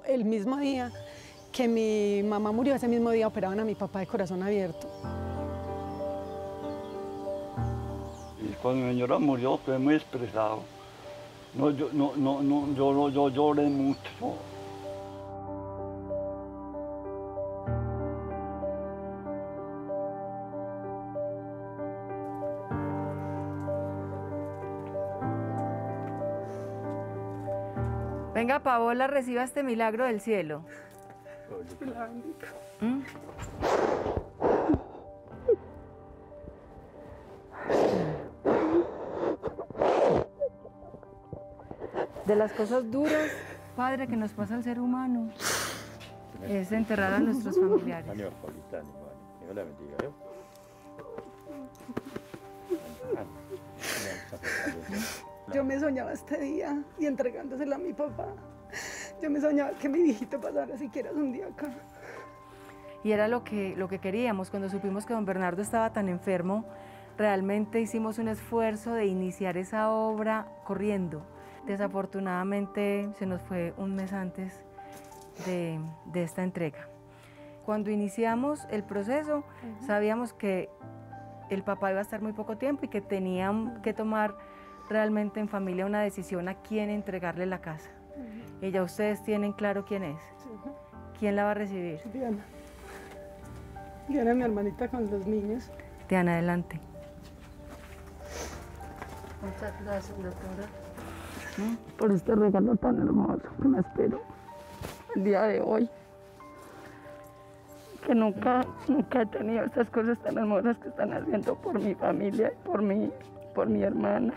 El mismo día que mi mamá murió, ese mismo día operaban a mi papá de corazón abierto. Y cuando mi señora murió, estuve muy expresado. No, yo lloré mucho. Venga, Paola, reciba este milagro del cielo. ¿Mm? De las cosas duras, Padre, que nos pasa al ser humano, es enterrar a nuestros familiares. Yo me soñaba este día y entregándosela a mi papá. Yo me soñaba que mi viejito pasara siquiera un día acá. Y era lo que queríamos. Cuando supimos que don Bernardo estaba tan enfermo, realmente hicimos un esfuerzo de iniciar esa obra corriendo. Desafortunadamente se nos fue un mes antes de esta entrega. Cuando iniciamos el proceso, sabíamos que el papá iba a estar muy poco tiempo y que tenían que tomar realmente en familia una decisión a quién entregarle la casa. Y ya ustedes tienen claro quién es. ¿Quién la va a recibir? Diana. Diana, mi hermanita con los niños. Diana, adelante. Muchas gracias, doctora, por este regalo tan hermoso que me espero el día de hoy. Que nunca he tenido estas cosas tan hermosas que están haciendo por mi familia y por mi hermana.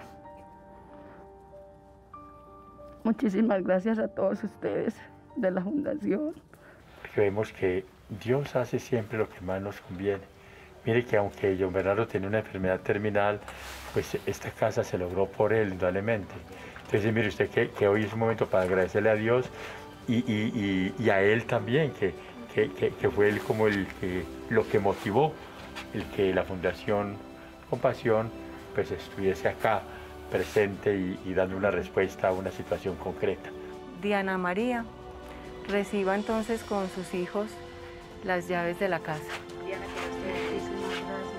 Muchísimas gracias a todos ustedes de la Fundación. Vemos que Dios hace siempre lo que más nos conviene. Mire que aunque don Bernardo tenía una enfermedad terminal, pues esta casa se logró por él, indudablemente. Entonces mire usted que hoy es un momento para agradecerle a Dios y a él también, que fue él como lo que motivó el que la Fundación Compasión pues estuviese acá presente y dando una respuesta a una situación concreta. Diana María, reciba entonces con sus hijos las llaves de la casa. Diana, que muchísimas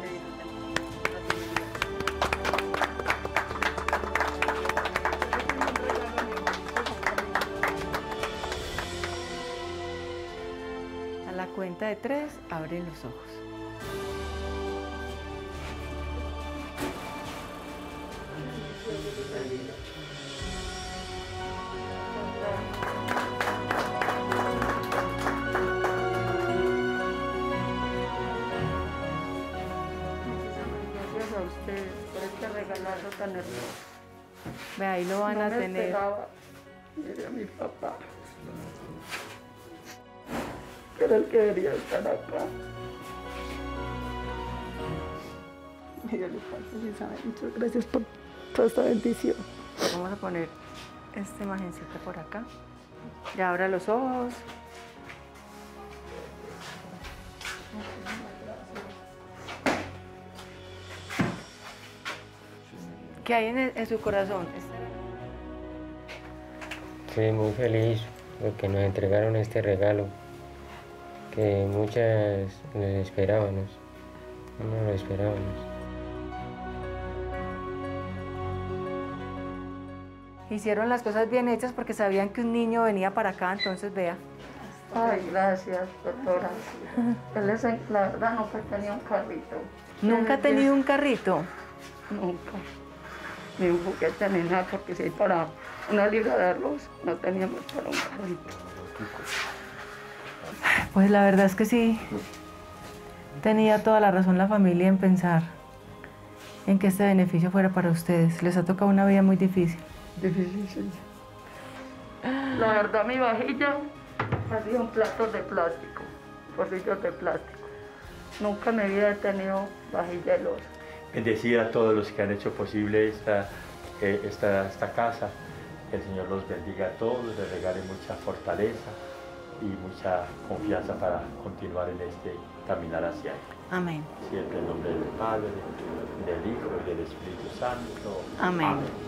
gracias. A la cuenta de 3, abren los ojos. Gracias a ustedes por este regalazo tan hermoso. Ve, ahí lo van a tener. Esperaba. Mire a mi papá. Que era el que debería estar acá. Mire, muchas gracias por toda esta bendición. Vamos a poner esta imagencita por acá. Ya abra los ojos. ¿Qué hay en su corazón? Estoy muy feliz porque nos entregaron este regalo que muchas nos esperábamos, no lo esperábamos. Hicieron las cosas bien hechas porque sabían que un niño venía para acá, entonces vea. Ay, gracias, doctora. La verdad, nunca he tenido un carrito. ¿Nunca ha tenido un carrito? Nunca. Ni un juguete ni nada, porque si hay para una libra de arroz, no teníamos para un carrito. Pues la verdad es que sí, tenía toda la razón la familia en pensar en que este beneficio fuera para ustedes. Les ha tocado una vida muy difícil. Difícil. La verdad, mi vajilla ha sido un plato de plástico, pocillos de plástico. Nunca en mi vida he tenido vajilla de loza. Bendecir a todos los que han hecho posible esta casa. Que el Señor los bendiga a todos, les regale mucha fortaleza y mucha confianza para continuar en este caminar hacia Él. Amén. Siempre en nombre del Padre, del Hijo y del Espíritu Santo. Amén.